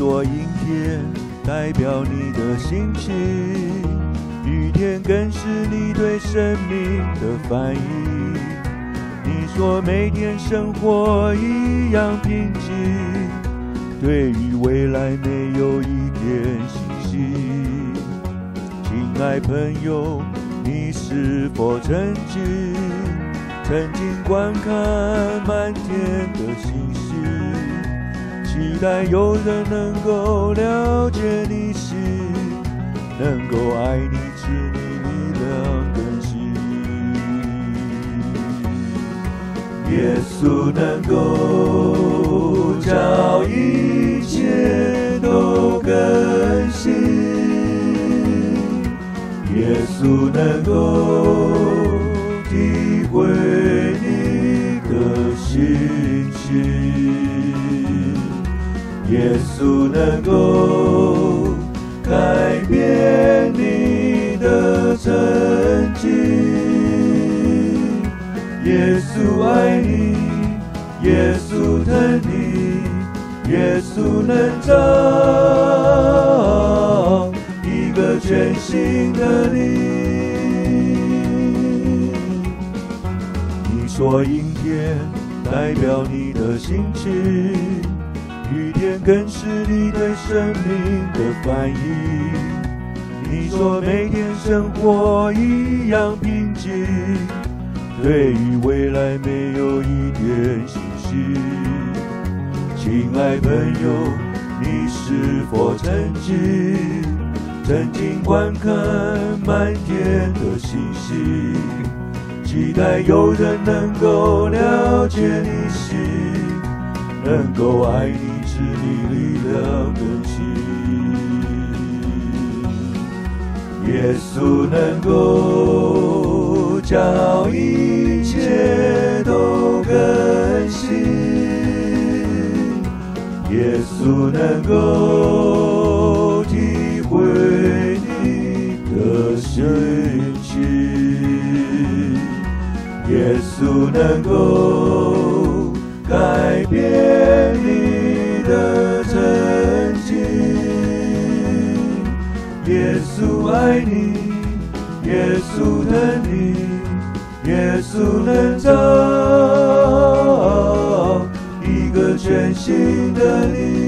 说阴天代表你的心情，雨天更是你对生命的翻译。你说每天生活一样平静，对于未来没有一点信心。亲爱朋友，你是否曾经观看满天的星星，期待有人能够了解你心，能够爱你，赐你力量更新。耶稣能够叫一切都更新，耶稣能够体会你的心情，耶稣能够改变你的曾经，耶稣爱你，耶稣疼你，耶稣能造一个全新的你。你说阴天代表你的心情，雨天更是你对生命的翻译。你说每天生活一样平静，对于未来没有一点信心。亲爱朋友，你是否曾经观看满天的星星，期待有人能够了解你心，能够爱你，赐你力量更新。耶稣能够叫一切都更新，耶稣能够体会你的心情，耶稣能够改变你的曾经，耶稣爱你，耶稣疼你，耶稣能造一个全新的你，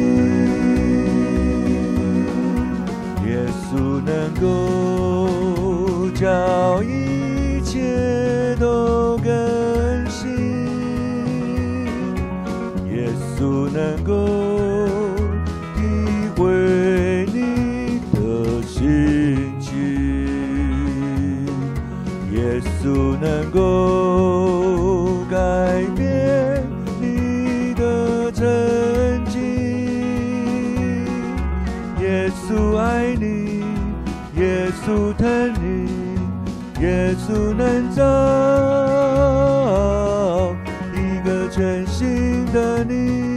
耶稣能够叫一切都更新，耶稣能够体会你的心情，耶稣能够改变你的曾经，耶稣爱你，耶稣疼你，耶稣能造一个全新的你。